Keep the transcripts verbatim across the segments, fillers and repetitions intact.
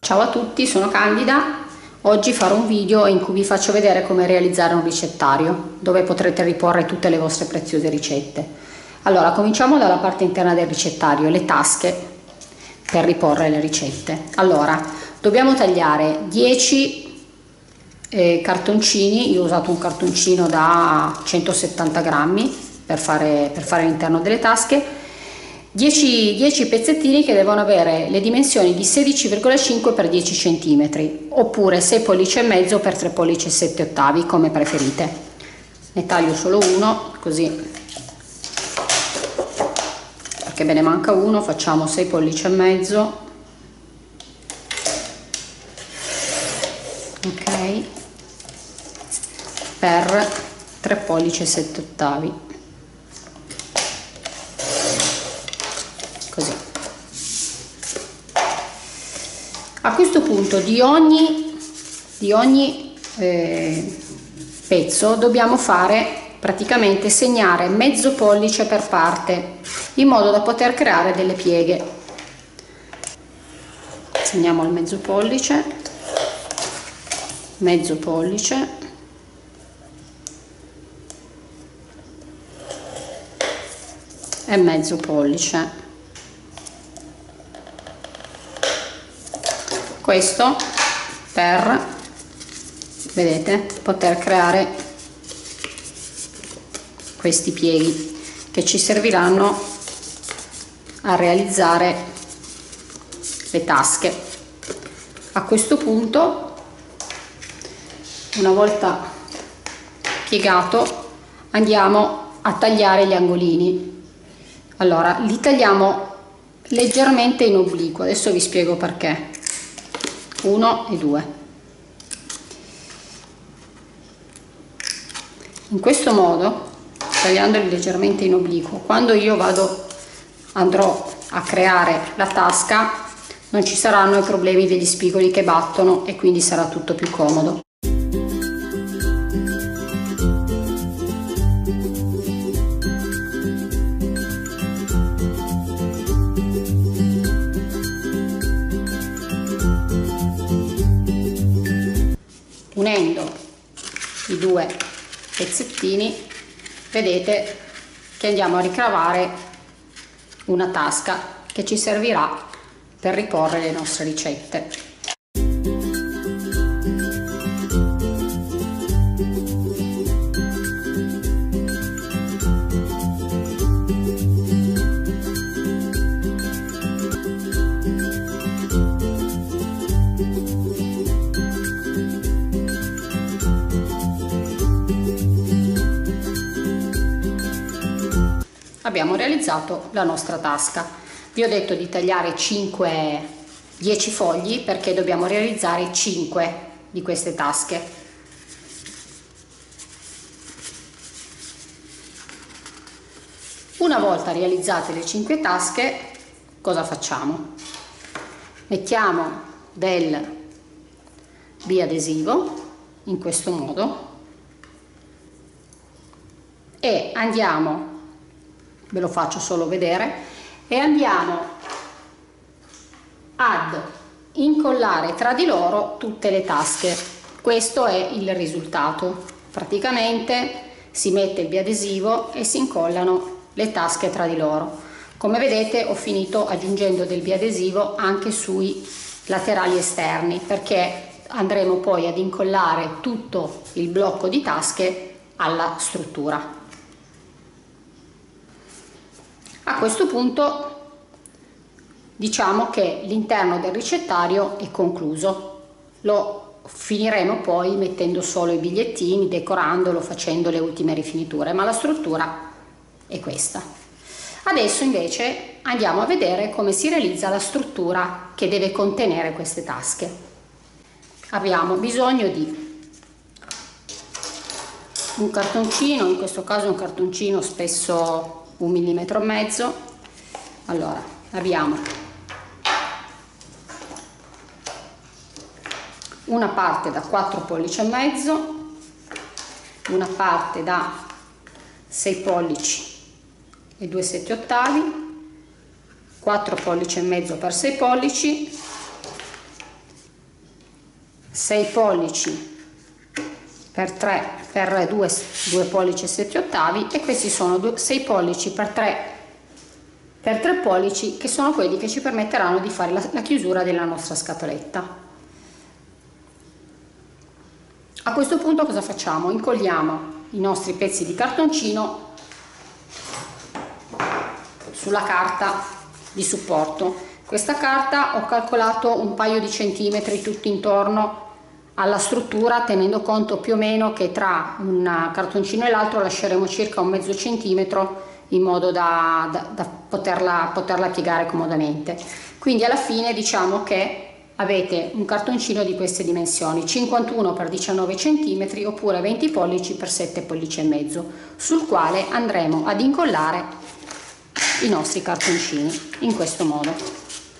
Ciao a tutti, sono Candida. Oggi farò un video in cui vi faccio vedere come realizzare un ricettario dove potrete riporre tutte le vostre preziose ricette. Allora, cominciamo dalla parte interna del ricettario, le tasche per riporre le ricette. Allora, dobbiamo tagliare dieci eh, cartoncini. Io ho usato un cartoncino da centosettanta grammi per fare, per fare l'interno delle tasche. dieci, dieci pezzettini che devono avere le dimensioni di sedici virgola cinque per dieci centimetri oppure sei pollici e mezzo per tre pollici e sette ottavi, come preferite. Ne taglio solo uno, così, perché me ne manca uno. Facciamo sei pollici e mezzo, ok, per tre pollici e sette ottavi. Così. A questo punto di ogni, di ogni eh, pezzo dobbiamo fare praticamente segnare mezzo pollice per parte, in modo da poter creare delle pieghe. Segniamo il mezzo pollice, mezzo pollice, e mezzo pollice. Questo per, vedete, poter creare questi pieghi che ci serviranno a realizzare le tasche. A questo punto, una volta piegato, andiamo a tagliare gli angolini. Allora, li tagliamo leggermente in obliquo, adesso vi spiego perché. Uno e due. In questo modo, tagliandoli leggermente in obliquo, quando io vado andrò a creare la tasca non ci saranno i problemi degli spigoli che battono e quindi sarà tutto più comodo. Unendo i due pezzettini, vedete che andiamo a ricavare una tasca che ci servirà per riporre le nostre ricette. Abbiamo realizzato la nostra tasca. Vi ho detto di tagliare cinque, dieci fogli perché dobbiamo realizzare cinque di queste tasche. Una volta realizzate le cinque tasche, cosa facciamo? Mettiamo del biadesivo in questo modo e andiamo, ve lo faccio solo vedere, e andiamo ad incollare tra di loro tutte le tasche. Questo è il risultato. Praticamente si mette il biadesivo e si incollano le tasche tra di loro. Come vedete ho finito aggiungendo del biadesivo anche sui laterali esterni, perché andremo poi ad incollare tutto il blocco di tasche alla struttura. A questo punto diciamo che l'interno del ricettario è concluso. Lo finiremo poi mettendo solo i bigliettini, decorandolo, facendo le ultime rifiniture, ma la struttura è questa. Adesso invece andiamo a vedere come si realizza la struttura che deve contenere queste tasche. Abbiamo bisogno di un cartoncino, in questo caso un cartoncino spesso un millimetro e mezzo. Allora, abbiamo una parte da quattro pollici e mezzo, una parte da sei pollici e due sette ottavi, quattro pollici e mezzo per sei pollici sei pollici per tre per due, due pollici e sette ottavi, e questi sono sei pollici per tre per tre pollici, che sono quelli che ci permetteranno di fare la, la chiusura della nostra scatoletta. A questo punto cosa facciamo? Incolliamo i nostri pezzi di cartoncino sulla carta di supporto. Questa carta ho calcolato un paio di centimetri tutti intorno alla struttura, tenendo conto più o meno che tra un cartoncino e l'altro lasceremo circa un mezzo centimetro, in modo da, da, da poterla, poterla piegare comodamente. Quindi alla fine diciamo che avete un cartoncino di queste dimensioni, cinquantuno per diciannove centimetri oppure venti pollici per sette pollici e mezzo, sul quale andremo ad incollare i nostri cartoncini in questo modo.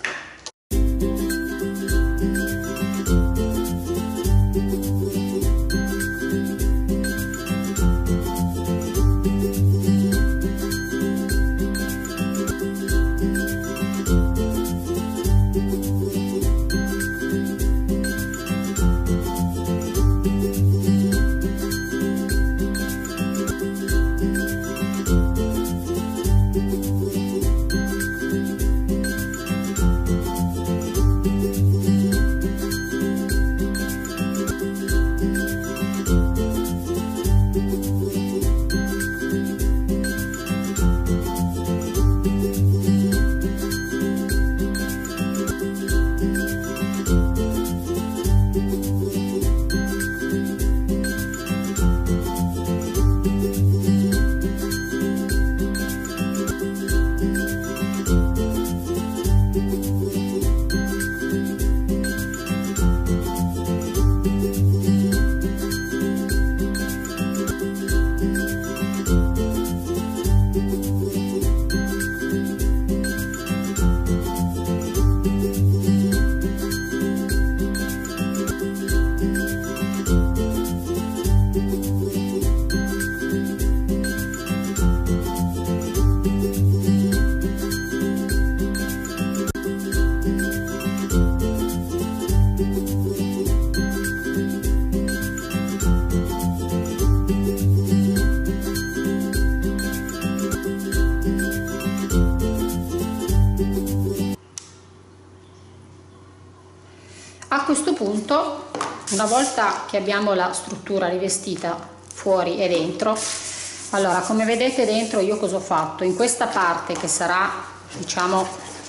A questo punto, una volta che abbiamo la struttura rivestita fuori e dentro, allora come vedete dentro io cosa ho fatto? In questa parte che sarà, diciamo,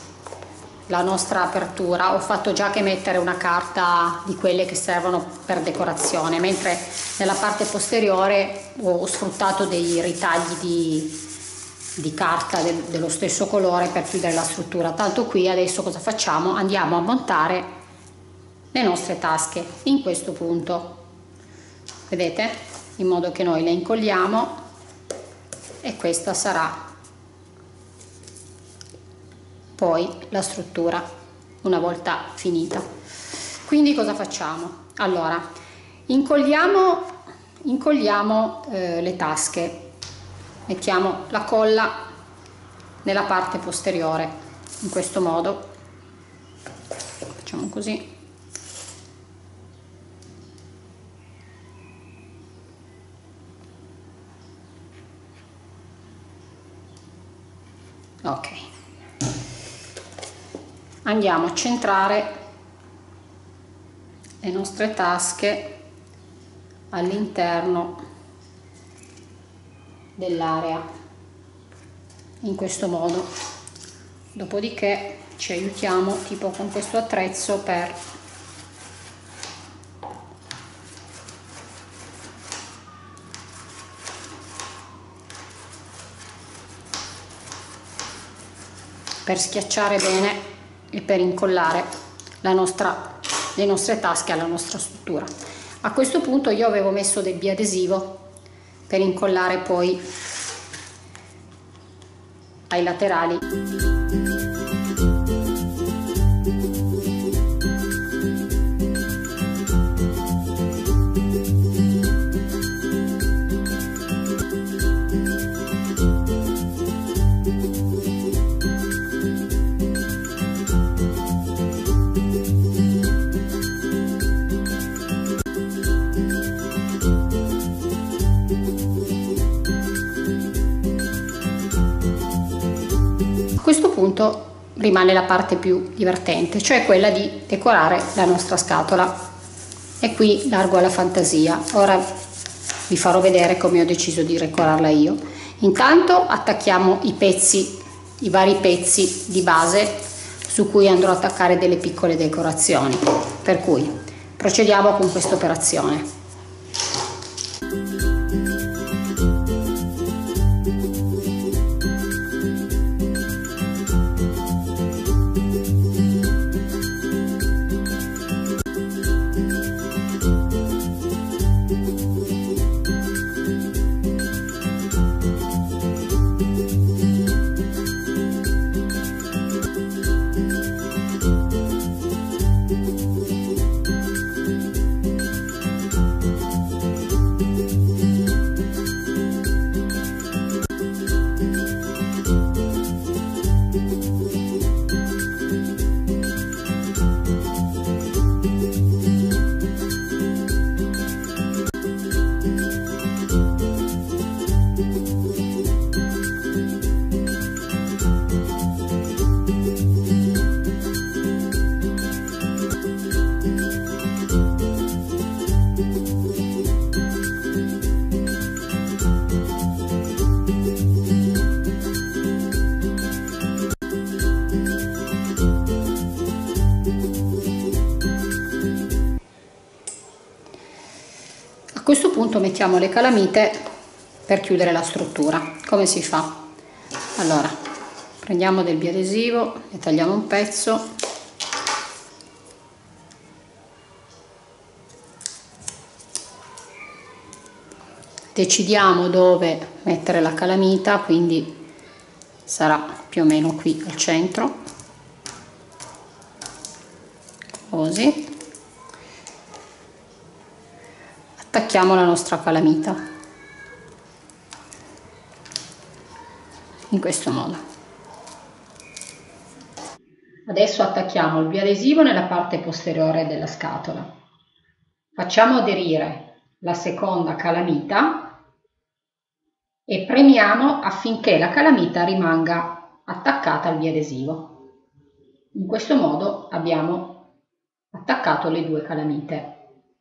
la nostra apertura, ho fatto già che mettere una carta di quelle che servono per decorazione, mentre nella parte posteriore ho sfruttato dei ritagli di, di carta del, dello stesso colore per chiudere la struttura. Tanto qui adesso cosa facciamo? Andiamo a montare le nostre tasche in questo punto, vedete, in modo che noi le incolliamo e questa sarà poi la struttura una volta finita. Quindi cosa facciamo? Allora incolliamo incolliamo eh, le tasche, mettiamo la colla nella parte posteriore in questo modo, facciamo così. Ok, andiamo a centrare le nostre tasche all'interno dell'area in questo modo, dopodiché ci aiutiamo tipo con questo attrezzo per per schiacciare bene e per incollare la nostra, le nostre tasche alla nostra struttura. A questo punto io avevo messo del biadesivo per incollare poi ai laterali. punto rimane la parte più divertente, cioè quella di decorare la nostra scatola, e qui largo alla fantasia. Ora vi farò vedere come ho deciso di decorarla io. Intanto attacchiamo i pezzi, i vari pezzi di base su cui andrò a attaccare delle piccole decorazioni, per cui procediamo con questa operazione. A questo punto mettiamo le calamite per chiudere la struttura. Come si fa? Allora, prendiamo del biadesivo, ne tagliamo un pezzo, decidiamo dove mettere la calamita, quindi sarà più o meno qui al centro, così. Attacchiamo la nostra calamita in questo modo. Adesso attacchiamo il biadesivo nella parte posteriore della scatola, facciamo aderire la seconda calamita e premiamo affinché la calamita rimanga attaccata al biadesivo. In questo modo abbiamo attaccato le due calamite.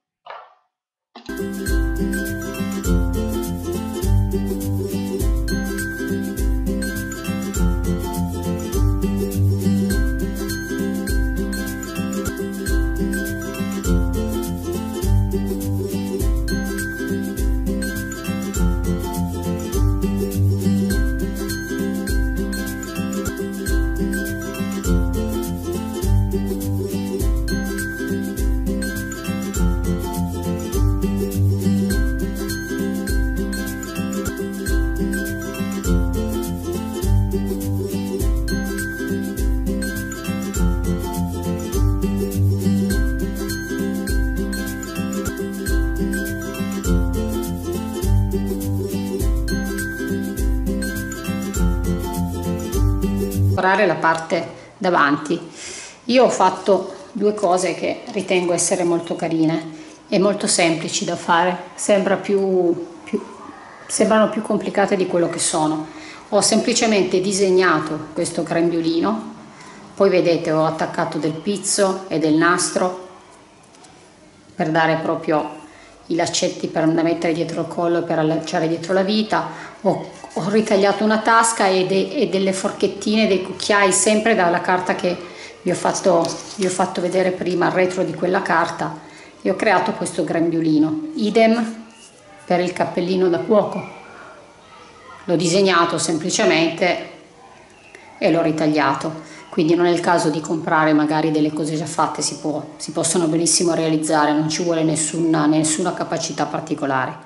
La parte davanti. Io ho fatto due cose che ritengo essere molto carine e molto semplici da fare, sembra più, più, sembrano più complicate di quello che sono. Ho semplicemente disegnato questo grembiulino, poi vedete ho attaccato del pizzo e del nastro per dare proprio i laccetti per da mettere dietro il collo e per allacciare dietro la vita. Ho, ho ritagliato una tasca e, de, e delle forchettine, dei cucchiai, sempre dalla carta che vi ho fatto, vi ho fatto vedere prima, il retro di quella carta, e ho creato questo grembiulino. Idem per il cappellino da cuoco, l'ho disegnato semplicemente e l'ho ritagliato. Quindi non è il caso di comprare magari delle cose già fatte, si, può, si possono benissimo realizzare, non ci vuole nessuna, nessuna capacità particolare.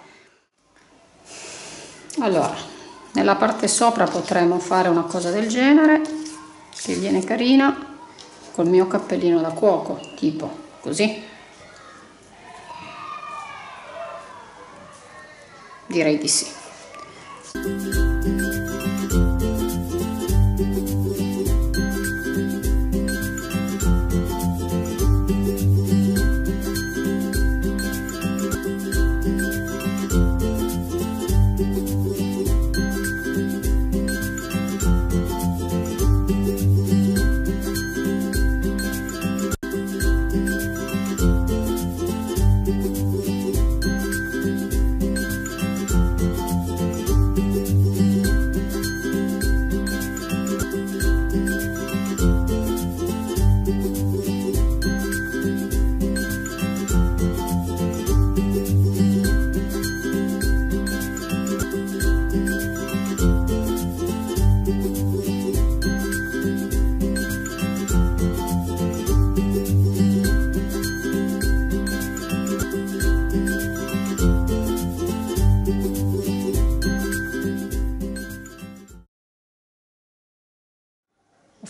Allora, nella parte sopra potremmo fare una cosa del genere, che viene carina, col mio cappellino da cuoco, tipo così. Direi di sì.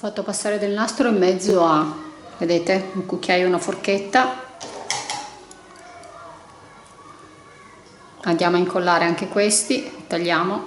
fatto passare del nastro in mezzo a, vedete, un cucchiaio e una forchetta. Andiamo a incollare anche questi, tagliamo,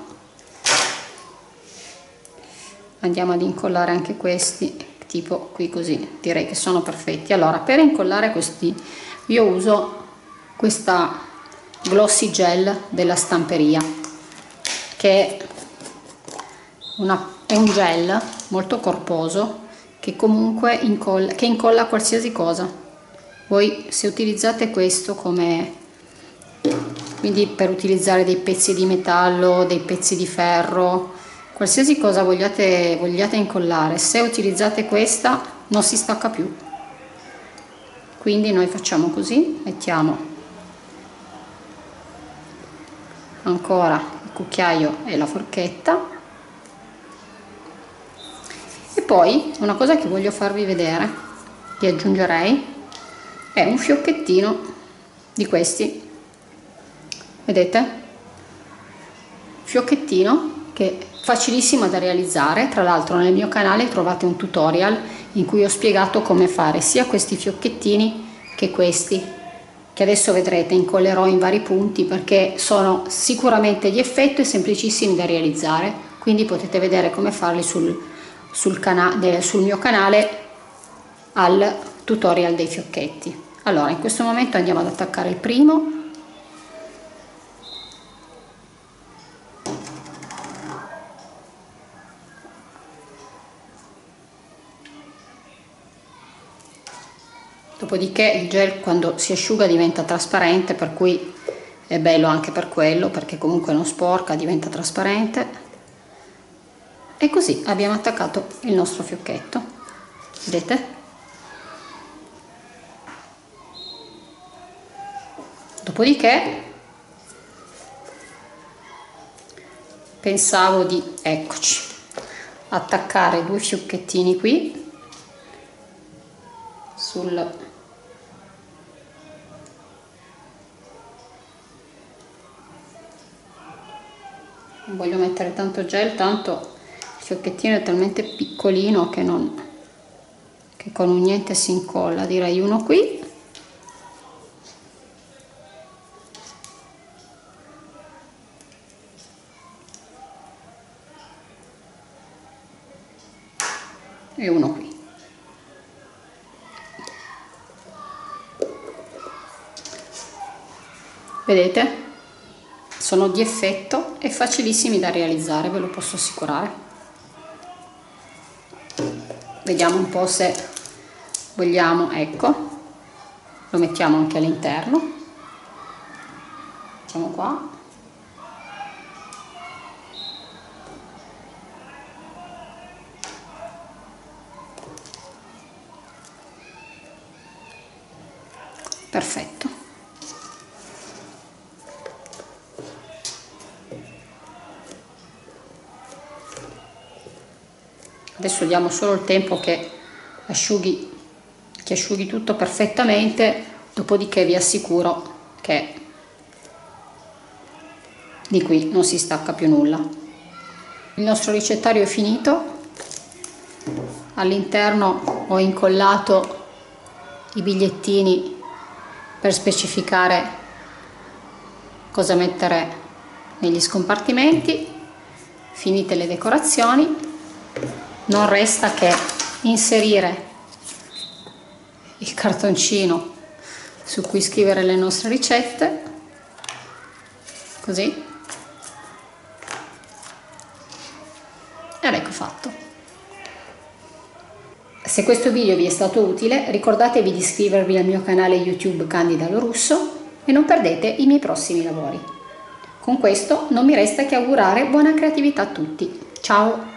andiamo ad incollare anche questi, tipo qui così, direi che sono perfetti. Allora, per incollare questi io uso questa glossy gel della Stamperia, che è, una, è un gel molto corposo che comunque incolla, che incolla qualsiasi cosa. Voi se utilizzate questo come, quindi per utilizzare dei pezzi di metallo, dei pezzi di ferro, qualsiasi cosa vogliate, vogliate incollare, se utilizzate questa non si stacca più. Quindi noi facciamo così, mettiamo ancora il cucchiaio e la forchetta, e poi una cosa che voglio farvi vedere, che aggiungerei, è un fiocchettino di questi, vedete? Fiocchettino che è facilissimo da realizzare. Tra l'altro nel mio canale trovate un tutorial in cui ho spiegato come fare sia questi fiocchettini che questi, che adesso vedrete incollerò in vari punti, perché sono sicuramente di effetto e semplicissimi da realizzare, quindi potete vedere come farli sul, sul, canale, sul mio canale al tutorial dei fiocchetti. Allora, in questo momento andiamo ad attaccare il primo. Dopodiché il gel quando si asciuga diventa trasparente, per cui è bello anche per quello, perché comunque non sporca, diventa trasparente. E così abbiamo attaccato il nostro fiocchetto, vedete? Dopodiché pensavo di, eccoci, attaccare due fiocchettini qui sul, non voglio mettere tanto gel, tanto il fiocchettino è talmente piccolino che non, che con un niente si incolla. Direi uno qui, e uno qui. Vedete? Sono di effetto e facilissimi da realizzare, ve lo posso assicurare. Vediamo un po' se vogliamo, ecco, lo mettiamo anche all'interno. Facciamo qua. Perfetto. Adesso diamo solo il tempo che asciughi, che asciughi tutto perfettamente, dopodiché vi assicuro che di qui non si stacca più nulla. Il nostro ricettario è finito. All'interno ho incollato i bigliettini per specificare cosa mettere negli scompartimenti. Finite le decorazioni, non resta che inserire il cartoncino su cui scrivere le nostre ricette, così, ed ecco fatto. Se questo video vi è stato utile, ricordatevi di iscrivervi al mio canale YouTube Candida Lorusso e non perdete i miei prossimi lavori. Con questo non mi resta che augurare buona creatività a tutti. Ciao!